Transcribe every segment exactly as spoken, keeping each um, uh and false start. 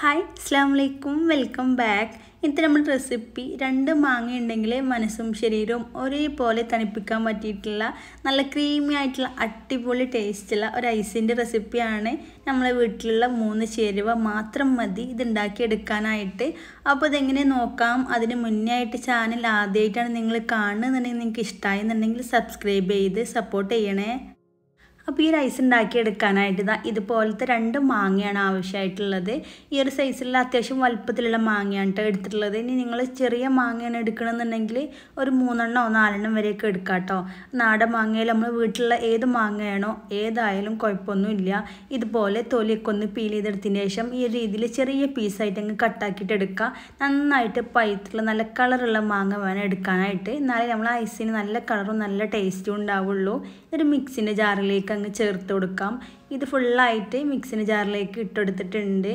Hi, Assalamualaikum, welcome back. ഇന്നത്തെ നമ്മുടെ recipe രണ്ട് മാങ്ങ ഉണ്ടെങ്കിൽ മനസ്സും ശരീരവും ഒരേപോലെ തണുപ്പിക്കാൻ പറ്റിയിട്ടുള്ള നല്ല ക്രീമി ആയിട്ടുള്ള അടിപൊളി ടേസ്റ്റുള്ള ഒരു ഐസിൻ്റെ റെസിപ്പിയാണ്. നമ്മളെ വീട്ടിലുള്ള മൂന്ന് ചേരുവ മാത്രം മതി ഇത് ഉണ്ടാക്കിയെടുക്കാനായിട്ട്. അപ്പോൾ ഇതെങ്ങനെ നോക്കാം. അതിന് മുന്നേ ആയിട്ട് ചാനൽ ആദ്യമായിട്ടാണ് നിങ്ങൾ കാണുന്നുണ്ടെങ്കിൽ നിങ്ങൾക്ക് ഇഷ്ടമായി എന്നുണ്ടെങ്കിൽ സബ്സ്ക്രൈബ് ചെയ്ത് സപ്പോർട്ട് ചെയ്യണേ. അപ്പോൾ ഈ റൈസ് ഉണ്ടാക്കിയെടുക്കാനായിട്ട് ഇതാ ഇതുപോലത്തെ രണ്ട് മാങ്ങയാണ് ആവശ്യമായിട്ടുള്ളത്. ഈ ഒരു സൈസിലുള്ള അത്യാവശ്യം വലുപ്പത്തിലുള്ള മാങ്ങയാണ് കേട്ടോ എടുത്തിട്ടുള്ളത്. ഇനി നിങ്ങൾ ചെറിയ മാങ്ങയാണ് എടുക്കണമെന്നുണ്ടെങ്കിൽ ഒരു മൂന്നെണ്ണോ നാലെണ്ണം വരെയൊക്കെ എടുക്കാം കേട്ടോ. നാടൻ മാങ്ങയിൽ നമ്മൾ വീട്ടിലുള്ള ഏത് മാങ്ങയാണോ ഏതായാലും കുഴപ്പമൊന്നുമില്ല. ഇതുപോലെ തൊലിയൊക്കെ ഒന്ന് പീൽ ചെയ്തെടുത്തതിന് ശേഷം ഈ രീതിയിൽ ചെറിയ പീസായിട്ട് അങ്ങ് കട്ടാക്കിയിട്ട് എടുക്കുക. നന്നായിട്ട് പഴുത്തുള്ള നല്ല കളറുള്ള മാങ്ങ വേണം എടുക്കാനായിട്ട്. എന്നാലേ നമ്മൾ ഐസിന് നല്ല കളറും നല്ല ടേസ്റ്റും ഉണ്ടാവുള്ളൂ. ഒരു മിക്സിൻ്റെ ജാറിലേക്ക് അങ്ങ് ചേർത്ത് കൊടുക്കാം. ഇത് ഫുള്ളായിട്ട് മിക്സിൻ്റെ ജാറിലേക്ക് ഇട്ടെടുത്തിട്ടുണ്ട്.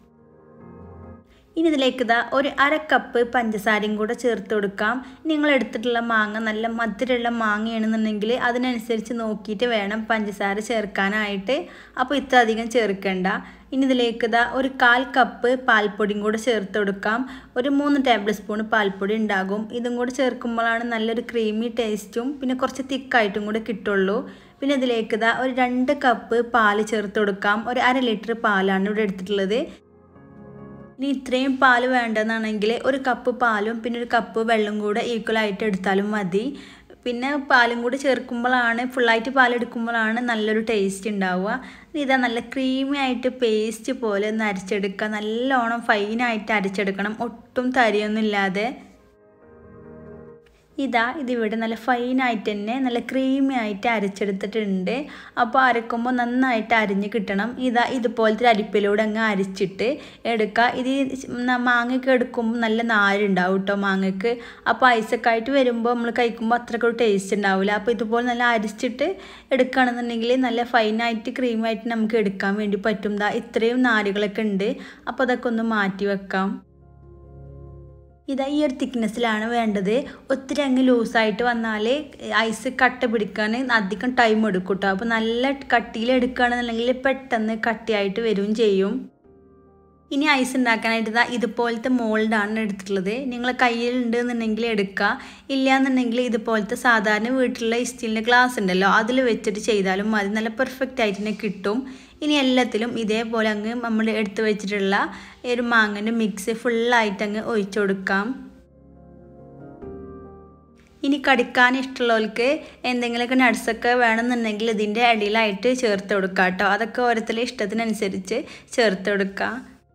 ഇനി ഇതിലേക്ക് ഇതാ ഒരു അര കപ്പ് പഞ്ചസാരയും കൂടെ ചേർത്ത് കൊടുക്കാം. നിങ്ങൾ എടുത്തിട്ടുള്ള മാങ്ങ നല്ല മധുരമുള്ള മാങ്ങയാണെന്നുണ്ടെങ്കിൽ അതിനനുസരിച്ച് നോക്കിയിട്ട് വേണം പഞ്ചസാര ചേർക്കാനായിട്ട്. അപ്പോൾ ഇത്ര അധികം ചേർക്കേണ്ട. ഇനി ഇതിലേക്ക് ഇതാ ഒരു കാൽ കപ്പ് പാൽപ്പൊടിയും കൂടെ ചേർത്ത് കൊടുക്കാം. ഒരു മൂന്ന് ടേബിൾ സ്പൂൺ പാൽപ്പൊടി ഉണ്ടാകും. ഇതും കൂടെ ചേർക്കുമ്പോഴാണ് നല്ലൊരു ക്രീമി ടേസ്റ്റും പിന്നെ കുറച്ച് തിക്കായിട്ടും കൂടെ കിട്ടുള്ളൂ. പിന്നെ ഇതിലേക്ക് ഇതാ ഒരു രണ്ട് കപ്പ് പാൽ ചേർത്ത് കൊടുക്കാം. ഒരു അര ലിറ്റർ പാലാണ് ഇവിടെ എടുത്തിട്ടുള്ളത്. ഇനി ഇത്രയും പാൽ വേണ്ടതെന്നാണെങ്കിൽ ഒരു കപ്പ് പാലും പിന്നെ ഒരു കപ്പ് വെള്ളം കൂടെ ഈക്വലായിട്ട് എടുത്താലും മതി. പിന്നെ പാലും കൂടി ചേർക്കുമ്പോഴാണ് ഫുള്ളായിട്ട് പാലെടുക്കുമ്പോഴാണ് നല്ലൊരു ടേസ്റ്റ് ഉണ്ടാവുക. ഇതാ നല്ല ക്രീമി ആയിട്ട് പേസ്റ്റ് പോലെ ഒന്ന് അരച്ചെടുക്കുക. നല്ലോണം ഫൈനായിട്ട് അരച്ചെടുക്കണം, ഒട്ടും തരിയൊന്നും ഇല്ലാതെ. ഇതാ ഇതിവിടെ നല്ല ഫൈനായിട്ട് തന്നെ നല്ല ക്രീമി ആയിട്ട് അരച്ചെടുത്തിട്ടുണ്ട്. അപ്പോൾ അരക്കുമ്പോൾ നന്നായിട്ട് അരിഞ്ഞ് കിട്ടണം. ഇതാ ഇതുപോലത്തെ അരിപ്പിലൂടെ അങ്ങ് അരിച്ചിട്ട് എടുക്കുക. ഇത് മാങ്ങയ്ക്ക് എടുക്കുമ്പോൾ നല്ല നാരുണ്ടാവും കേട്ടോ മാങ്ങയ്ക്ക്. അപ്പോൾ ഐസൊക്കെ ആയിട്ട് വരുമ്പോൾ നമ്മൾ കഴിക്കുമ്പോൾ അത്രയ്ക്കൊരു ടേസ്റ്റ് ഉണ്ടാവില്ല. അപ്പോൾ ഇതുപോലെ നല്ല അരിച്ചിട്ട് എടുക്കുകയാണെന്നുണ്ടെങ്കിൽ നല്ല ഫൈനായിട്ട് ക്രീമായിട്ട് നമുക്ക് എടുക്കാൻ വേണ്ടി പറ്റും. ദാ ഇത്രയും നാരുകളൊക്കെ ഉണ്ട്. അപ്പോൾ അതൊക്കെ ഒന്ന് മാറ്റി വെക്കാം. ഇതാ ഈ ഒരു തിക്നെസ്സിലാണ് വേണ്ടത്. ഒത്തിരി അങ്ങ് ലൂസായിട്ട് വന്നാൽ ഐസ് കട്ട പിടിക്കാൻ അധികം ടൈം എടുക്കും കേട്ടോ. അപ്പോൾ നല്ല കട്ടിയിൽ എടുക്കുകയാണെന്നുണ്ടെങ്കിൽ പെട്ടെന്ന് കട്ടിയായിട്ട് വരികയും ചെയ്യും. ഇനി ഐസ് ഉണ്ടാക്കാനായിട്ട് ഇതാ ഇതുപോലത്തെ മോൾഡാണ് എടുത്തിട്ടുള്ളത്. നിങ്ങൾ കയ്യിലുണ്ടെന്നുണ്ടെങ്കിൽ എടുക്കുക. ഇല്ലയെന്നുണ്ടെങ്കിൽ ഇതുപോലത്തെ സാധാരണ വീട്ടിലുള്ള സ്റ്റീലിൻ്റെ ഗ്ലാസ് ഉണ്ടല്ലോ അതിൽ വെച്ചിട്ട് ചെയ്താലും മതി. നല്ല പെർഫെക്റ്റ് ആയിട്ട് തന്നെ കിട്ടും. ഇനി എല്ലാത്തിലും ഇതേപോലെ അങ്ങ് നമ്മൾ എടുത്ത് വെച്ചിട്ടുള്ള ഒരു മാങ്ങൻ്റെ മിക്സ് ഫുള്ളായിട്ട് അങ്ങ് ഒഴിച്ചു കൊടുക്കാം. ഇനി കടിക്കാൻ ഇഷ്ടമുള്ളവർക്ക് എന്തെങ്കിലുമൊക്കെ നട്ട്സൊക്കെ വേണമെന്നുണ്ടെങ്കിൽ ഇതിൻ്റെ ഇടയിലായിട്ട് ചേർത്ത് കൊടുക്കുക കേട്ടോ. അതൊക്കെ ഓരോരുത്തരുടെ ഇഷ്ടത്തിനനുസരിച്ച് ചേർത്ത് കൊടുക്കുക.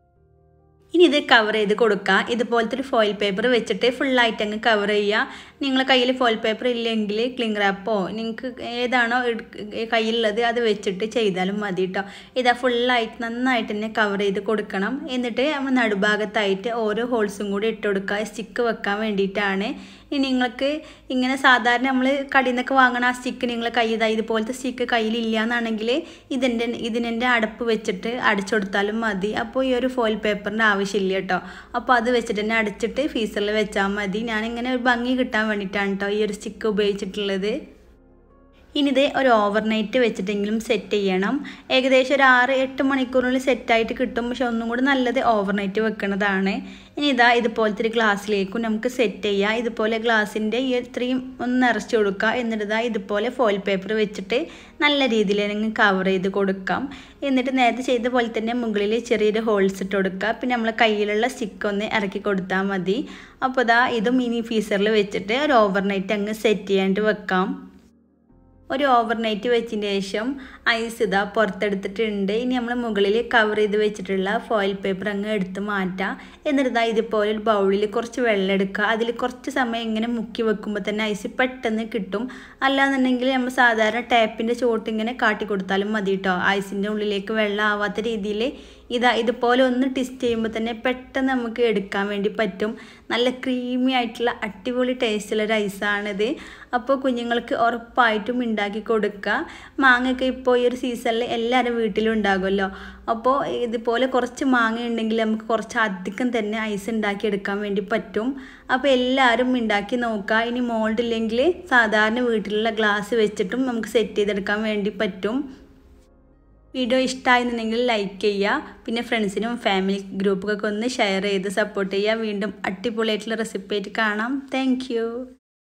ഇനി ഇത് കവർ ചെയ്ത് കൊടുക്കുക. ഇതുപോലത്തെ ഒരു ഫോയിൽ പേപ്പർ വെച്ചിട്ട് ഫുള്ളായിട്ട് അങ്ങ് കവർ ചെയ്യുക. നിങ്ങളെ കയ്യിൽ ഫോയിൽ പേപ്പർ ഇല്ലെങ്കിൽ ക്ലിംഗ് റാപ്പോ നിങ്ങൾക്ക് ഏതാണോ കയ്യിലുള്ളത് അത് വെച്ചിട്ട് ചെയ്താലും മതി കേട്ടോ. ഇതാ ഫുള്ളായിട്ട് നന്നായിട്ട് തന്നെ കവർ ചെയ്ത് കൊടുക്കണം. എന്നിട്ട് നമ്മൾ നടുഭാഗത്തായിട്ട് ഓരോ ഹോൾസും കൂടി ഇട്ട് കൊടുക്കുക. സ്റ്റിക്ക് വെക്കാൻ വേണ്ടിയിട്ടാണ്. ഇനി നിങ്ങൾക്ക് ഇങ്ങനെ സാധാരണ നമ്മൾ കടയിൽ നിന്നൊക്കെ വാങ്ങണ ആ സ്റ്റിക്ക് നിങ്ങൾ കയ്യിൽ ഇതുപോലത്തെ സ്റ്റിക്ക് കയ്യിലില്ല എന്നാണെങ്കിൽ ഇതിൻ്റെ ഇതിൻ്റെ അടപ്പ് വെച്ചിട്ട് അടച്ചു കൊടുത്താലും മതി. അപ്പോൾ ഈ ഒരു ഫോയിൽ പേപ്പറിൻ്റെ ആവശ്യമില്ല കേട്ടോ. അപ്പോൾ അത് വെച്ചിട്ട് തന്നെ അടച്ചിട്ട് ഫ്രീസറിൽ വെച്ചാൽ മതി. ഞാനിങ്ങനെ ഒരു ഭംഗി കിട്ടാൻ വേണ്ടിയിട്ടാണ് കേട്ടോ ഈ ഒരു സ്റ്റിക്ക് ഉപയോഗിച്ചിട്ടുള്ളത്. ഇനി ഇത് ഒരു ഓവർനൈറ്റ് വെച്ചിട്ടെങ്കിലും സെറ്റ് ചെയ്യണം. ഏകദേശം ഒരു ആറ് എട്ട് മണിക്കൂറിനുള്ളിൽ സെറ്റായിട്ട് കിട്ടും. പക്ഷെ ഒന്നും കൂടി നല്ലത് ഓവർനൈറ്റ് വെക്കുന്നതാണ്. ഇനി ഇതാ ഇതുപോലത്തെ ഒരു ഗ്ലാസ്സിലേക്കും നമുക്ക് സെറ്റ് ചെയ്യാം. ഇതുപോലെ ഗ്ലാസിൻ്റെ ഈ ഇത്രയും ഒന്ന് നിറച്ച് കൊടുക്കുക. എന്നിട്ട് ഇതാ ഇതുപോലെ ഫോയിൽ പേപ്പർ വെച്ചിട്ട് നല്ല രീതിയിൽ നിങ്ങൾ കവർ ചെയ്ത് കൊടുക്കാം. എന്നിട്ട് നേരത്തെ ചെയ്ത പോലെ തന്നെ മുകളിൽ ചെറിയൊരു ഹോൾസ് ഇട്ട് കൊടുക്കുക. പിന്നെ നമ്മൾ കയ്യിലുള്ള സ്റ്റിക്ക് ഒന്ന് ഇറക്കി കൊടുത്താൽ മതി. അപ്പോൾ ഇതാ ഇതും ഇനി ഫ്രീസറിൽ വെച്ചിട്ട് ഒരു ഓവർനൈറ്റ് അങ്ങ് സെറ്റ് ചെയ്യാനായിട്ട് വെക്കാം. ഒരു ഓവർനൈറ്റ് വെച്ചതിന് ശേഷം ഐസ് ഇതാ പുറത്തെടുത്തിട്ടുണ്ട്. ഇനി നമ്മൾ മുകളിൽ കവർ ചെയ്ത് വെച്ചിട്ടുള്ള ഫോയിൽ പേപ്പർ അങ്ങ് എടുത്ത് മാറ്റാം. എന്നിട്ട് ഇതാ ഇതുപോലെ ഒരു ബൗളിൽ കുറച്ച് വെള്ളം എടുക്കുക. അതിൽ കുറച്ച് സമയം ഇങ്ങനെ മുക്കി വെക്കുമ്പോൾ തന്നെ ഐസ് പെട്ടെന്ന് കിട്ടും. അല്ലാന്നുണ്ടെങ്കിൽ നമ്മൾ സാധാരണ ടാപ്പിൻ്റെ ചോട്ട് ഇങ്ങനെ കാട്ടി കൊടുത്താലും മതി കേട്ടോ. ഐസിൻ്റെ ഉള്ളിലേക്ക് വെള്ളം ആവാത്ത രീതിയിൽ ഇതാ ഇതുപോലെ ഒന്ന് ട്വിസ്റ്റ് ചെയ്യുമ്പോൾ തന്നെ പെട്ടെന്ന് നമുക്ക് എടുക്കാൻ വേണ്ടി പറ്റും. നല്ല ക്രീമി ആയിട്ടുള്ള അടിപൊളി ടേസ്റ്റുള്ള ഒരു ഐസാണിത്. അപ്പോൾ കുഞ്ഞുങ്ങൾക്ക് ഉറപ്പായിട്ടും ഉണ്ടാക്കി കൊടുക്കുക. മാങ്ങയൊക്കെ ഇപ്പോൾ ഈ ഒരു സീസണിൽ എല്ലാവരും വീട്ടിലും ഉണ്ടാകുമല്ലോ. അപ്പോൾ ഇതുപോലെ കുറച്ച് മാങ്ങ ഉണ്ടെങ്കിൽ നമുക്ക് കുറച്ച് അധികം തന്നെ ഐസ് ഉണ്ടാക്കിയെടുക്കാൻ വേണ്ടി പറ്റും. അപ്പോൾ എല്ലാവരും ഉണ്ടാക്കി നോക്കുക. ഇനി മോൾഡ് ഇല്ലെങ്കിൽ സാധാരണ വീട്ടിലുള്ള ഗ്ലാസ് വെച്ചിട്ടും നമുക്ക് സെറ്റ് ചെയ്തെടുക്കാൻ വേണ്ടി പറ്റും. വീഡിയോ ഇഷ്ടമായിരുന്നെങ്കിൽ ലൈക്ക് ചെയ്യുക, പിന്നെ ഫ്രണ്ട്സിനും ഫാമിലി ഗ്രൂപ്പൊക്കെ ഒന്ന് ഷെയർ ചെയ്ത് സപ്പോർട്ട് ചെയ്യുക. വീണ്ടും അടിപൊളിയായിട്ടുള്ള റെസിപ്പി ആയിട്ട് കാണാം. താങ്ക്